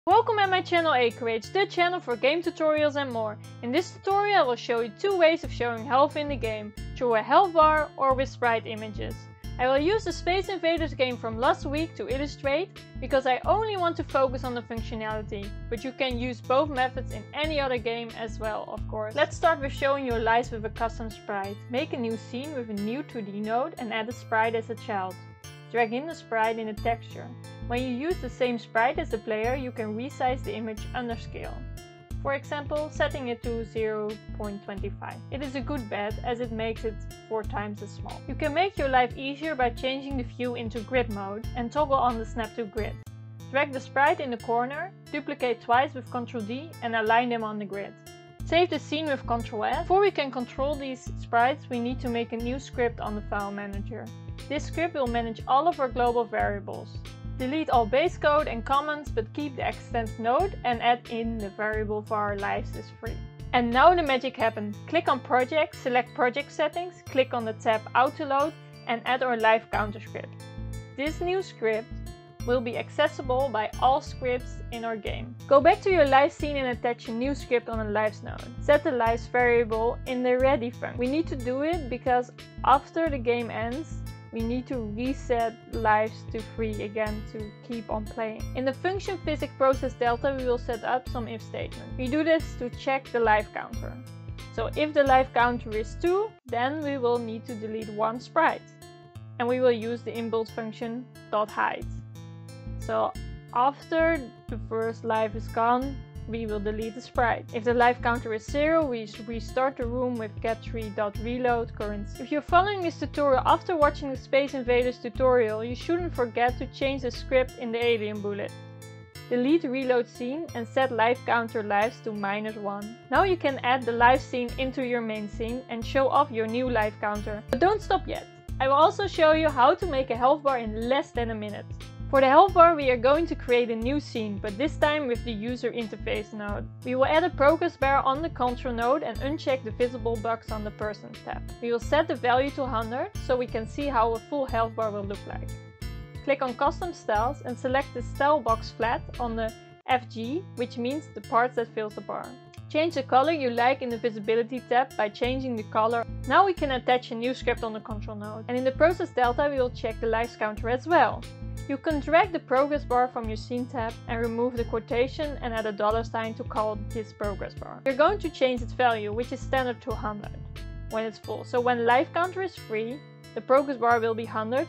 Welcome at my channel Acreates, the channel for game tutorials and more. In this tutorial I will show you two ways of showing health in the game, through a health bar or with sprite images. I will use the Space Invaders game from last week to illustrate, because I only want to focus on the functionality, but you can use both methods in any other game as well, of course. Let's start with showing your lives with a custom sprite. Make a new scene with a new 2D node and add a sprite as a child. Drag in the sprite in the texture. When you use the same sprite as the player, you can resize the image under scale. For example, setting it to 0.25. It is a good bet as it makes it 4 times as small. You can make your life easier by changing the view into grid mode and toggle on the snap to grid. Drag the sprite in the corner, duplicate twice with Ctrl D and align them on the grid. Save the scene with Ctrl S. Before we can control these sprites, we need to make a new script on the file manager. This script will manage all of our global variables. Delete all base code and comments, but keep the extend node and add in the variable var lives is free. And now the magic happened. Click on project, select project settings, click on the tab autoload and add our live counter script. This new script will be accessible by all scripts in our game. Go back to your live scene and attach a new script on a lives node. Set the lives variable in the ready function. We need to do it because after the game ends, we need to reset lives to free again to keep on playing. In the function physics process delta, we will set up some if statement. We do this to check the life counter. So if the life counter is 2, then we will need to delete 1 sprite. And we will use the inbuilt function .hide. So after the first life is gone, we will delete the sprite. If the life counter is 0, we restart the room with get3.reload currency. If you're following this tutorial after watching the Space Invaders tutorial, you shouldn't forget to change the script in the alien bullet. Delete reload scene and set life counter lives to -1. Now you can add the live scene into your main scene and show off your new life counter. But don't stop yet. I will also show you how to make a health bar in less than a minute. For the health bar, we are going to create a new scene, but this time with the user interface node. We will add a progress bar on the control node and uncheck the visible box on the person tab. We will set the value to 100 so we can see how a full health bar will look like. Click on custom styles and select the style box flat on the FG, which means the parts that fills the bar. Change the color you like in the visibility tab by changing the color. Now we can attach a new script on the control node. And in the process delta, we will check the lives counter as well. You can drag the progress bar from your scene tab and remove the quotation and add a $ to call this progress bar. We're going to change its value, which is standard to 100 when it's full. So when life counter is free, the progress bar will be 100%.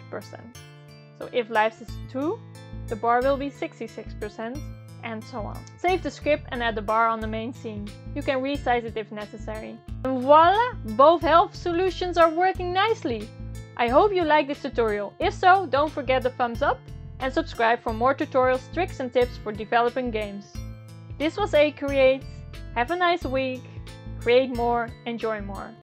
So if lives is 2, the bar will be 66%, and so on. Save the script and add the bar on the main scene. You can resize it if necessary. And voila! Both health solutions are working nicely! I hope you like this tutorial. If so, don't forget the thumbs up and subscribe for more tutorials, tricks and tips for developing games. This was Acreates. Have a nice week. Create more, enjoy more.